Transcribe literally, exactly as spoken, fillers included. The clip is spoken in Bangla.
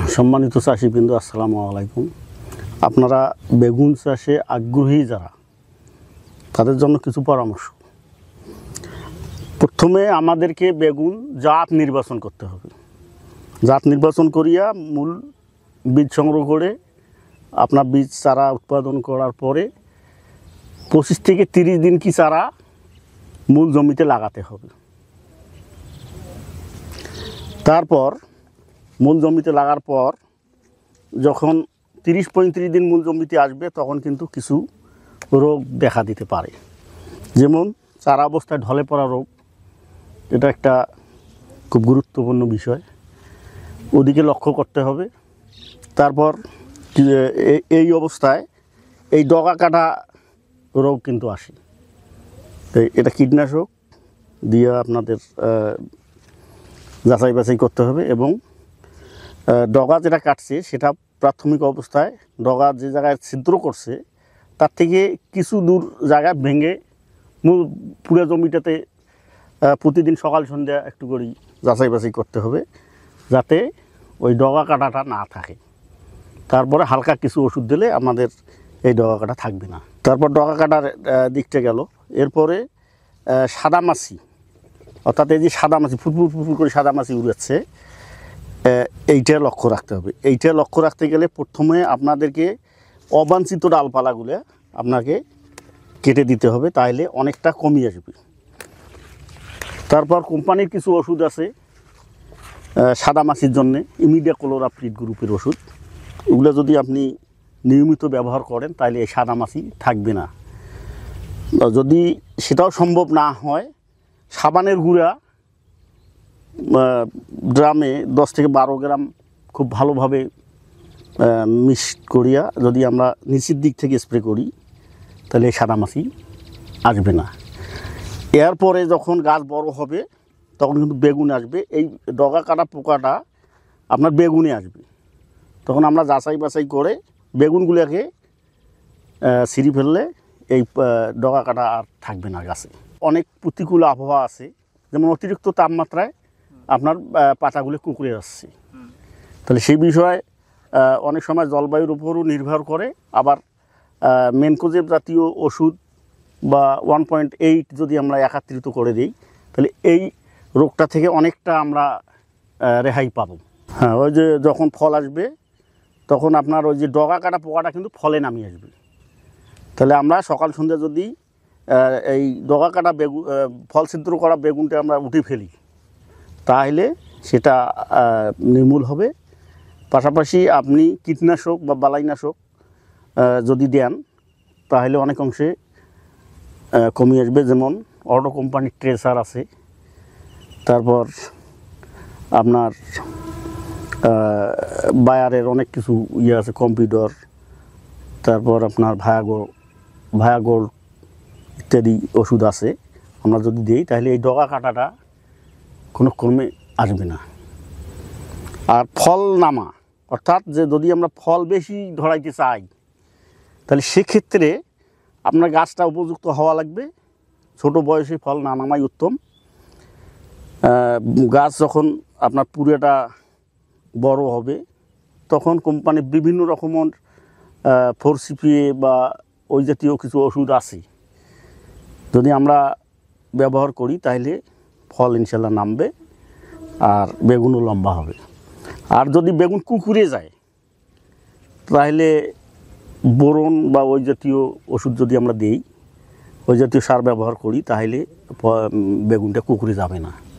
সম্মানিত চাষিবৃন্দ, আসসালামু আলাইকুম। আপনারা বেগুন চাষে আগ্রহী যারা, তাদের জন্য কিছু পরামর্শ। প্রথমে আমাদেরকে বেগুন জাত নির্বাচন করতে হবে। জাত নির্বাচন করিয়া মূল বীজ সংগ্রহ করে আপনার বীজ চারা উৎপাদন করার পরে পঁচিশ থেকে তিরিশ দিন কি চারা মূল জমিতে লাগাতে হবে। তারপর মূল জমিতে লাগার পর যখন তিরিশ পঁয়ত্রিশ দিন মূল জমিতে আসবে, তখন কিন্তু কিছু রোগ দেখা দিতে পারে। যেমন চারা অবস্থায় ঢলে পড়া রোগ, এটা একটা খুব গুরুত্বপূর্ণ বিষয়, ওদিকে লক্ষ্য করতে হবে। তারপর এই অবস্থায় এই ডগা কাটা রোগ কিন্তু আসে। এটা কীটনাশক দিয়ে আপনাদের যাচাই বাছাই করতে হবে। এবং ডগা যেটা কাটছে সেটা প্রাথমিক অবস্থায় ডগা যে জায়গায় ছিদ্র করছে তার থেকে কিছু দূর জায়গায় ভেঙে মূল পুরো জমিটাতে প্রতিদিন সকাল সন্ধ্যা একটু করে যাচাই বাছাই করতে হবে, যাতে ওই ডগা কাটাটা না থাকে। তারপরে হালকা কিছু ওষুধ দিলে আমাদের এই ডগা কাটা থাকবে না। তারপর ডগা কাটার দিকটা গেল। এরপরে সাদামাছি, অর্থাৎ এই যে সাদামাছি ফুটফুট ফুটফুট করে সাদামাছি উড়াচ্ছে, এইটা লক্ষ্য রাখতে হবে। এইটা লক্ষ্য রাখতে গেলে প্রথমে আপনাদেরকে অবাঞ্ছিত ডালপালাগুলো আপনাকে কেটে দিতে হবে, তাহলে অনেকটা কমিয়ে আসবে। তারপর কোম্পানির কিছু ওষুধ আছে সাদামাছির জন্যে, ইমিডাক্লোপিরিড গ্রুপের ওষুধ। ওগুলো যদি আপনি নিয়মিত ব্যবহার করেন তাহলে এই সাদামাছি থাকবে না। যদি সেটাও সম্ভব না হয়, সাবানের গুঁড়া ড্রামে দশ থেকে বারো গ্রাম খুব ভালোভাবে মিক্স করিয়া যদি আমরা নিচের দিক থেকে স্প্রে করি, তাহলে এই সাদামাছি আসবে না। এরপরে যখন গাছ বড় হবে তখন কিন্তু বেগুন আসবে। এই ডগা কাটা পোকাটা আপনার বেগুনে আসবে। তখন আমরা যাচাই বাছাই করে বেগুনগুলোকে ছিঁড়ে ফেললে এই ডগা কাটা আর থাকবে না গাছে। অনেক প্রতিকূল আবহাওয়া আছে, যেমন অতিরিক্ত তাপমাত্রায় আপনার পাতাগুলো কুঁকড়ে যাচ্ছে। তাহলে সেই বিষয়ে অনেক সময় জলবায়ুর উপরও নির্ভর করে। আবার মেনকোজেব জাতীয় ওষুধ বা ওয়ান পয়েন্ট এইট যদি আমরা একাত্রিত করে দিই, তাহলে এই রোগটা থেকে অনেকটা আমরা রেহাই পাব। হ্যাঁ, ওই যে যখন ফল আসবে তখন আপনার ওই যে ডগা কাটা পোকাটা কিন্তু ফলে নামিয়ে আসবে। তাহলে আমরা সকাল সন্ধ্যা যদি এই ডগা কাটা বেগুন ফল ছিদ্র করা বেগুনটা আমরা উঠে ফেলি, তাহলে সেটা নির্মূল হবে। পাশাপাশি আপনি কীটনাশক বা বালাইনাশক যদি দেন, তাহলে অনেক অংশে কমে আসবে। যেমন অটো কোম্পানির ট্রেসার আছে, তারপর আপনার বায়ারের অনেক কিছু ইয়ে আছে, কম্পিউটার, তারপর আপনার ভায়াগো ভায়াগোল্ড ইত্যাদি ওষুধ আছে। আমরা যদি দিই তাহলে এই ডগা কাটাটা কোনো ক্রমে আসবে না। আর ফল নামা, অর্থাৎ যে যদি আমরা ফল বেশি ধরাইতে চাই, তাহলে সেক্ষেত্রে আপনার গাছটা উপযুক্ত হওয়া লাগবে। ছোট বয়সে ফল না নামাই উত্তম। গাছ যখন আপনার পুরোটা বড় হবে, তখন কোম্পানির বিভিন্ন রকমের ফোর সিপিএ বা ওই জাতীয় কিছু ওষুধ আছে, যদি আমরা ব্যবহার করি তাহলে ফল ইনশাল্লাহ নামবে আর বেগুনও লম্বা হবে। আর যদি বেগুন কুঁকড়ে যায়, তাহলে বোরন বা ওই জাতীয় ওষুধ যদি আমরা দিই, ওই জাতীয় সার ব্যবহার করি, তাহলে বেগুনটা কুঁকড়ে যাবে না।